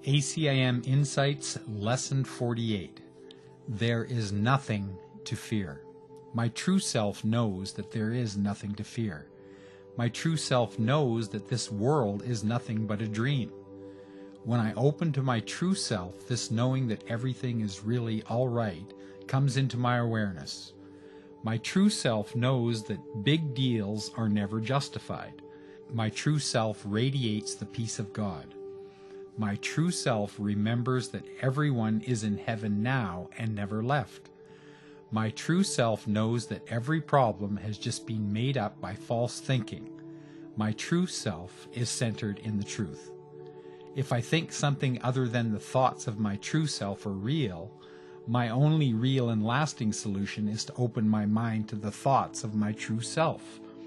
ACIM Insights, Lesson 48. There is nothing to fear. My true self knows that there is nothing to fear. My true self knows that this world is nothing but a dream. When I open to my true self, this knowing that everything is really all right comes into my awareness. My true self knows that big deals are never justified. My true self radiates the peace of God. My true self remembers that everyone is in heaven now and never left. My true self knows that every problem has just been made up by false thinking. My true self is centered in the truth. If I think something other than the thoughts of my true self are real, my only real and lasting solution is to open my mind to the thoughts of my true self.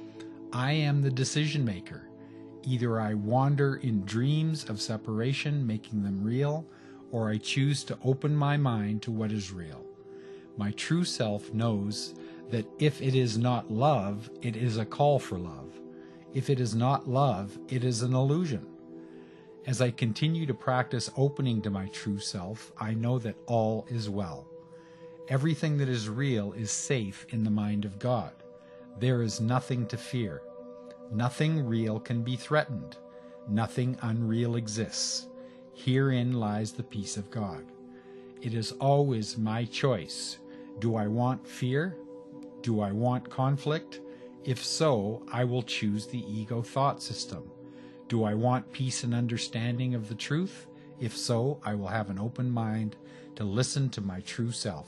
I am the decision maker. Either I wander in dreams of separation, making them real, or I choose to open my mind to what is real. My true self knows that if it is not love, it is a call for love. If it is not love, it is an illusion. As I continue to practice opening to my true self, I know that all is well. Everything that is real is safe in the mind of God. There is nothing to fear. Nothing real can be threatened. Nothing unreal exists. Herein lies the peace of God. It is always my choice. Do I want fear? Do I want conflict? If so, I will choose the ego thought system. Do I want peace and understanding of the truth? If so, I will have an open mind to listen to my true self.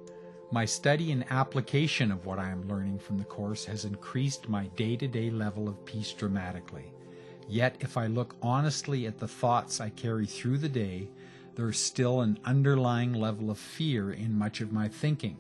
My study and application of what I am learning from the Course has increased my day-to-day level of peace dramatically. Yet, if I look honestly at the thoughts I carry through the day, there is still an underlying level of fear in much of my thinking.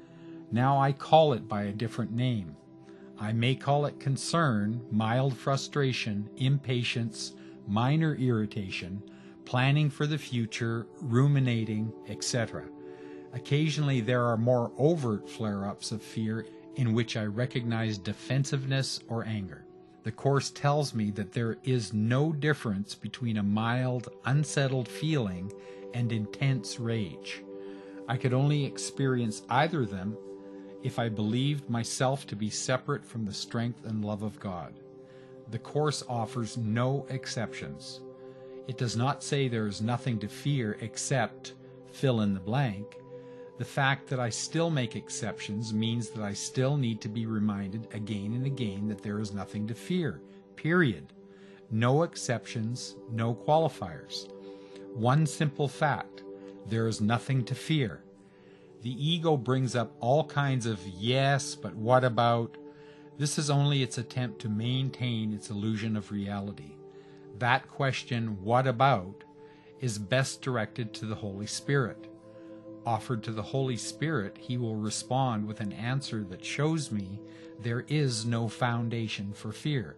Now I call it by a different name. I may call it concern, mild frustration, impatience, minor irritation, planning for the future, ruminating, etc. Occasionally there are more overt flare-ups of fear in which I recognize defensiveness or anger. The Course tells me that there is no difference between a mild, unsettled feeling and intense rage. I could only experience either of them if I believed myself to be separate from the strength and love of God. The Course offers no exceptions. It does not say there is nothing to fear except fill in the blank. The fact that I still make exceptions means that I still need to be reminded again and again that there is nothing to fear, period. No exceptions, no qualifiers. One simple fact, there is nothing to fear. The ego brings up all kinds of yes, but what about? This is only its attempt to maintain its illusion of reality. That question, what about, is best directed to the Holy Spirit. Offered to the Holy Spirit, He will respond with an answer that shows me there is no foundation for fear.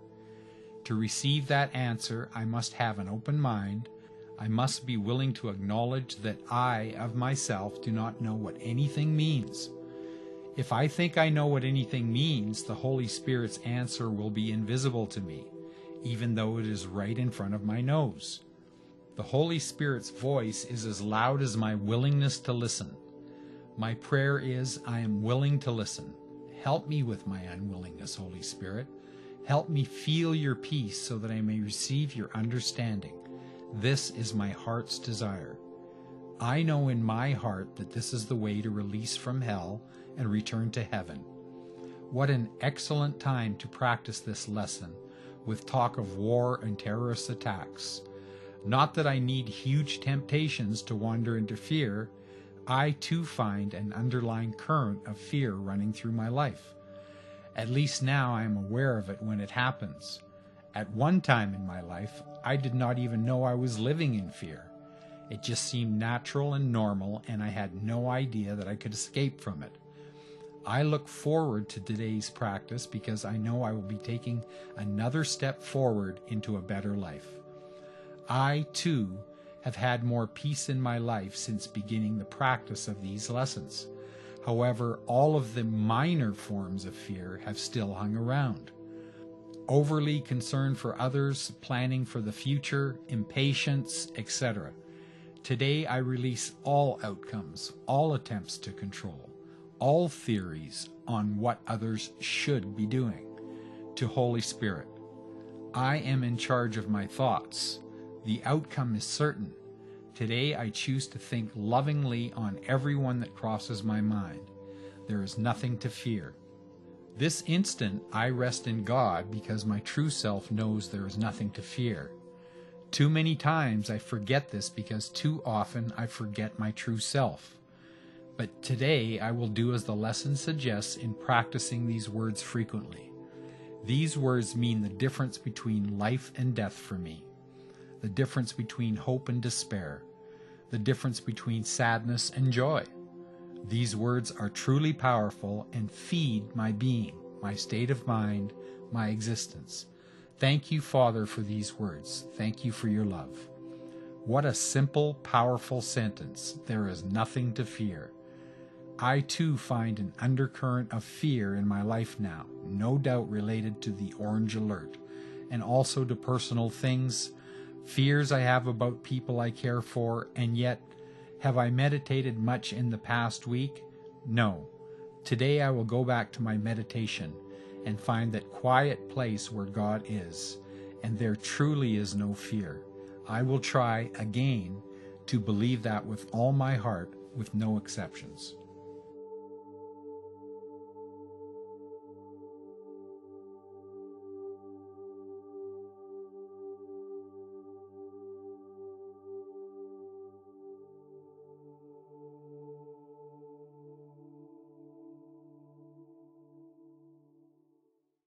To receive that answer, I must have an open mind. I must be willing to acknowledge that I, of myself, do not know what anything means. If I think I know what anything means, the Holy Spirit's answer will be invisible to me, even though it is right in front of my nose. The Holy Spirit's voice is as loud as my willingness to listen. My prayer is, I am willing to listen. Help me with my unwillingness, Holy Spirit. Help me feel your peace so that I may receive your understanding. This is my heart's desire. I know in my heart that this is the way to release from hell and return to heaven. What an excellent time to practice this lesson with talk of war and terrorist attacks. Not that I need huge temptations to wander into fear. I too find an underlying current of fear running through my life. At least now I am aware of it when it happens. At one time in my life, I did not even know I was living in fear. It just seemed natural and normal, and I had no idea that I could escape from it. I look forward to today's practice because I know I will be taking another step forward into a better life. I, too, have had more peace in my life since beginning the practice of these lessons. However, all of the minor forms of fear have still hung around. Overly concern for others, planning for the future, impatience, etc. Today I release all outcomes, all attempts to control, all theories on what others should be doing, to Holy Spirit. I am in charge of my thoughts. The outcome is certain. Today I choose to think lovingly on everyone that crosses my mind. There is nothing to fear. This instant I rest in God because my true self knows there is nothing to fear. Too many times I forget this because too often I forget my true self. But today I will do as the lesson suggests in practicing these words frequently. These words mean the difference between life and death for me, the difference between hope and despair, the difference between sadness and joy. These words are truly powerful and feed my being, my state of mind, my existence. Thank you, Father, for these words. Thank you for your love. What a simple, powerful sentence. There is nothing to fear. I too find an undercurrent of fear in my life now, no doubt related to the orange alert, and also to personal things, fears I have about people I care for, and yet, have I meditated much in the past week? No. Today I will go back to my meditation and find that quiet place where God is, and there truly is no fear. I will try again to believe that with all my heart, with no exceptions.